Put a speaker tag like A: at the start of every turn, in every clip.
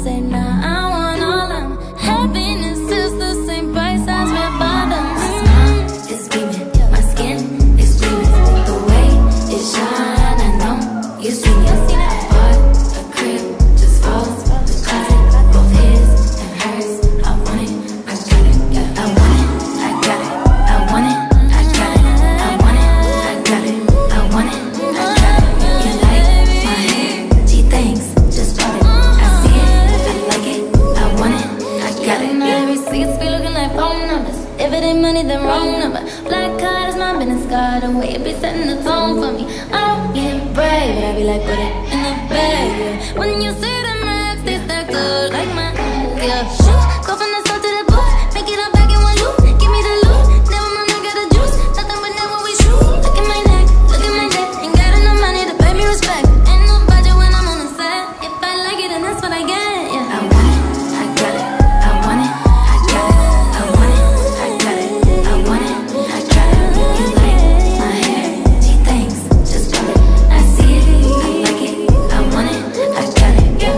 A: say nah, I want all them. Happiness is the same price as red bottoms. My smile is beaming, my skin is gleaming. The way it shine, I know you see me. I bought a crib, just falls the closet, both his and hers. I want it, I got it, I want it, I got it, I want it, I got it, I want it, I got it, I want it, I got it. You like my hair? Gee, thanks, just bought it. I see it, I like it, I want it, I got it. My receipts be looking like phone numbers. If it ain't money, then wrong number. Black card is my business card, the way it be setting the tone for me. I don't get brave, but I be like, put it in the bag, yeah. When you see the max, they stack good like mine, yeah. Shoot, go from the start to the booth, make it all back in one loop. Give me the loot, never mind, I got the juice. Nothing but never we shoot. Look at my neck, look at my neck. Ain't got enough money to pay me respect. Ain't no budget when I'm on the set. If I like it, then that's what I get, yeah. I want it, I got it, I want it, I got it, I want it, I got it, I want it, I got it. You like my hair? Gee, thanks, just bought it. I see it, I like it, I want it, I got it, yeah.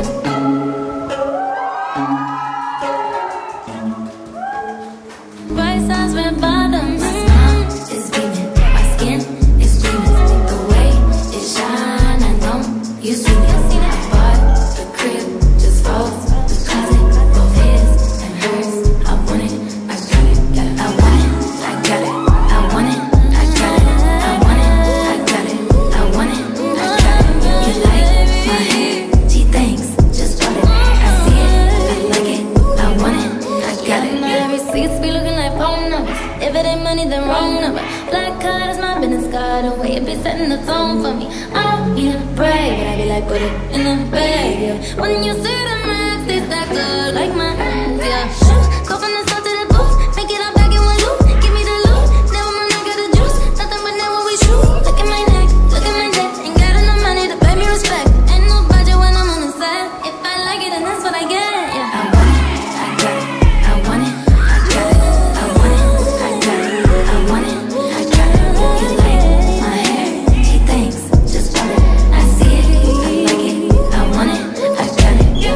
A: Bright size red bottoms. My smile is beaming, my skin is gleaming. The way it shine, I know you see me. I bought a crib, just falls the closet, both his and hers. I want it, I got it, I want it, I got it, I want it, I got it, I want it, I got it, I want it, I got it. You like my hair? Gee, thanks, just bought it. I see it, I like it, I want it, I got it. My receipts be looking like phone numbers. If it ain't money, then wrong number. Black card is my business card, the way it be setting the tone for me. I don't need a break, but I be like, put it in the bag, yeah. When you see the max, they stack good like mine, yeah. Shoot, go from the start to the booth, make it all back in one loop. Give me the loot, never mind, I got the juice. Nothing but never we shoot. Look at my neck, look at my neck. Ain't got enough money to pay me respect. Ain't no budget when I'm on the set. If I like it, then that's what I get, yeah. I want it, I got it, I want it, I got it, I want it, I got it, I want it, I got it. You like my hair? Gee, thanks, just bought it. I see it, I like it, I want it, I got it, yeah.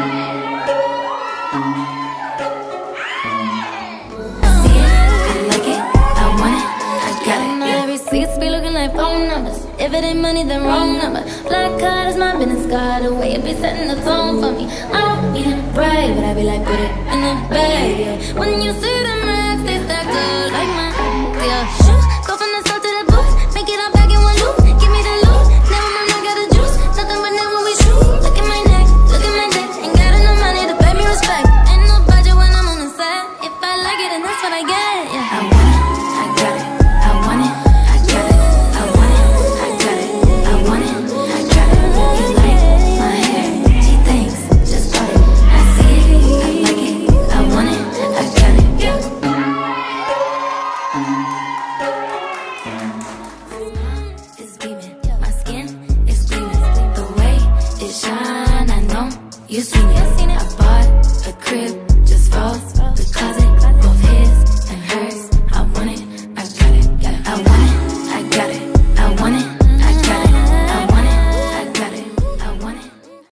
A: I see it, I like it, I want it, I got it, yeah. My receipts be looking like phone numbers. If it ain't money, then wrong number. Black card is my business card, the way it be setting the tone for me. I don't need a break, but I be like, put it in the bag, yeah. When you see the max, they stack good like mine, yeah. Shoot, go from the start to the booth, make it all back in one loop. Give me the loot, never mind, I got the juice. Nothing but never we shoot. Look at my neck, look at my neck. Ain't got enough money to pay me respect. Ain't no budget when I'm on the set. If I like it, then that's what I get, yeah. I want it, I got it, I want it, I got it, I want it, I got it, I want it, I got it. You like my hair? Gee, thanks, just bought it. I see it, I like it, I want it, I got it, yeah. It's beaming, my skin is gleaming. The way it shine, I know you seen it. I bought a crib, just falls